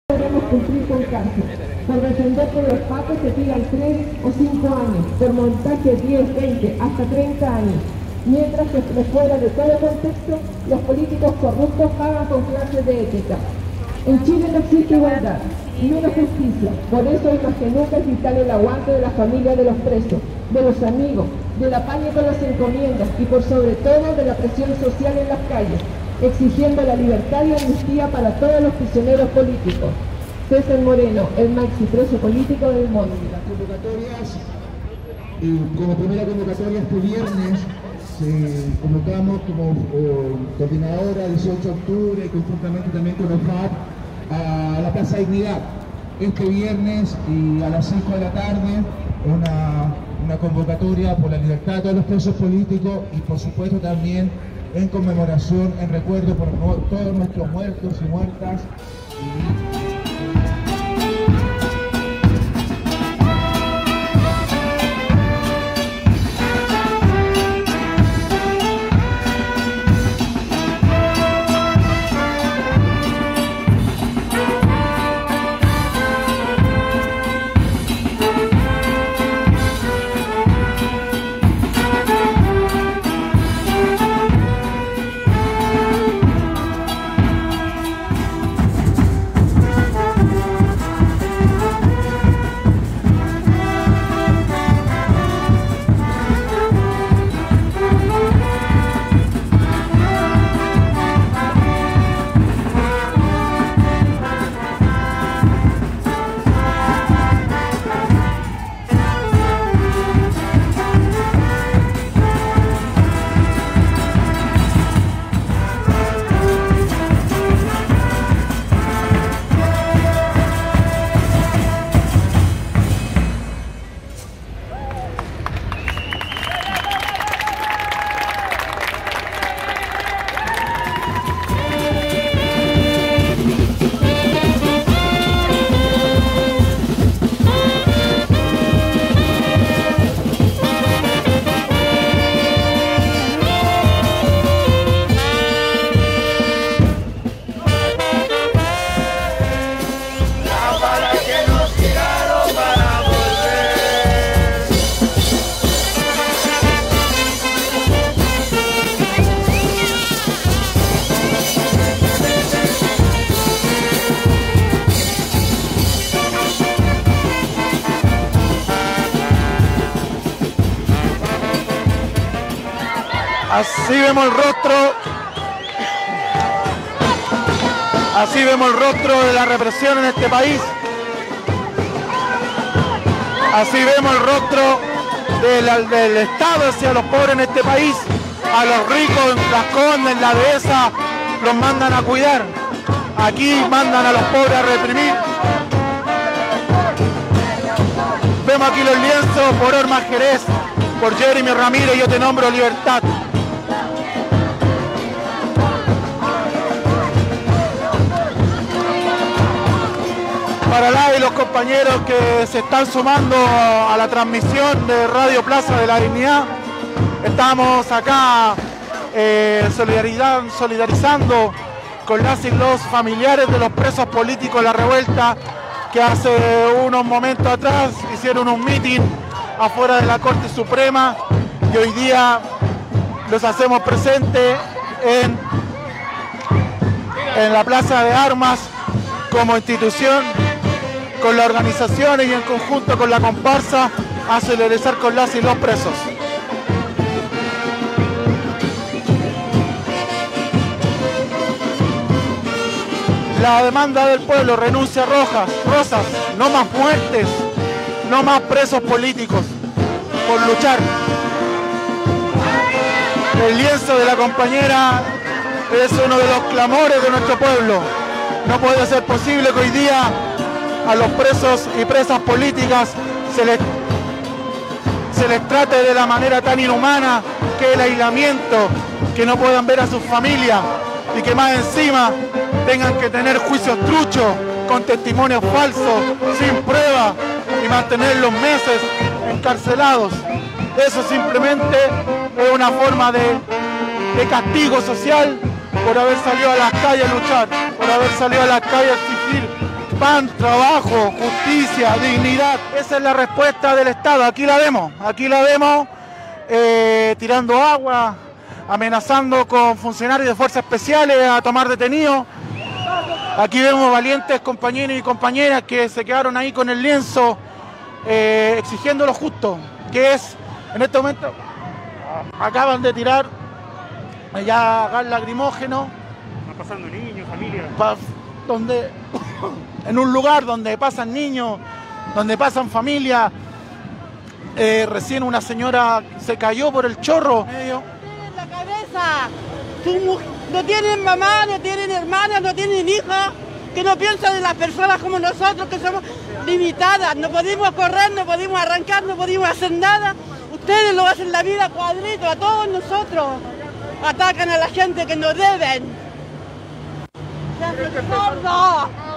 podremos cumplir con cárcel. Por defender que los pacos se pidan 3 o 5 años, por montaje 10, 20, hasta 30 años. Mientras que fuera de todo contexto, los políticos corruptos pagan con clases de ética. En Chile no existe igualdad, menos justicia. Por eso es más que nunca es vital el aguante de la familia de los presos, de los amigos, del apaño con las encomiendas y por sobre todo de la presión social en las calles, exigiendo la libertad y amnistía para todos los prisioneros políticos. César Moreno, el maxi preso político del mundo. Las convocatorias, como primera convocatoria este viernes, convocamos como coordinadora 18 de octubre, conjuntamente también con OFAP, a la Plaza Dignidad. Este viernes y a las 5 de la tarde, una convocatoria por la libertad de todos los presos políticos y por supuesto también en conmemoración, en recuerdo por todos nuestros muertos y muertas. Así vemos el rostro de la represión en este país. Así vemos el rostro del Estado hacia los pobres en este país. A los ricos, las Condes, la dehesa, los mandan a cuidar. Aquí mandan a los pobres a reprimir. Vemos aquí los lienzos por Orma Jerez, por Jeremy Ramírez, yo te nombro Libertad. Para la y los compañeros que se están sumando a la transmisión de Radio Plaza de la Dignidad, estamos acá solidarizando con las y los familiares de los presos políticos de la revuelta que hace unos momentos atrás hicieron un mitin afuera de la Corte Suprema y hoy día los hacemos presentes en la Plaza de Armas como institución, con las organizaciones y en conjunto con la comparsa a solidarizar con las y los presos. La demanda del pueblo, renuncia Rosas, no más muertes, no más presos políticos, por luchar. El lienzo de la compañera es uno de los clamores de nuestro pueblo. No puede ser posible que hoy día a los presos y presas políticas se les trate de la manera tan inhumana que el aislamiento, que no puedan ver a sus familias y que más encima tengan que tener juicios truchos con testimonios falsos, sin prueba y mantenerlos meses encarcelados. Eso simplemente es una forma de castigo social por haber salido a las calles a luchar, por haber salido a las calles a exigir pan, trabajo, justicia, dignidad. Esa es la respuesta del Estado. Aquí la vemos tirando agua, amenazando con funcionarios de fuerzas especiales a tomar detenidos. Aquí vemos valientes compañeros y compañeras que se quedaron ahí con el lienzo exigiendo lo justo, que es, en este momento, acaban de tirar ya gas lacrimógeno. Están pasando niños, familias. En un lugar donde pasan niños, donde pasan familias. Recién una señora se cayó por el chorro. En la cabeza. No tienen mamá, no tienen hermanas, no tienen hijas, que no piensan en las personas como nosotros, que somos limitadas. No podemos correr, no podemos arrancar, no podemos hacer nada. Ustedes lo hacen la vida cuadrito a todos nosotros. Atacan a la gente que no deben. ¡Se hacen sordos!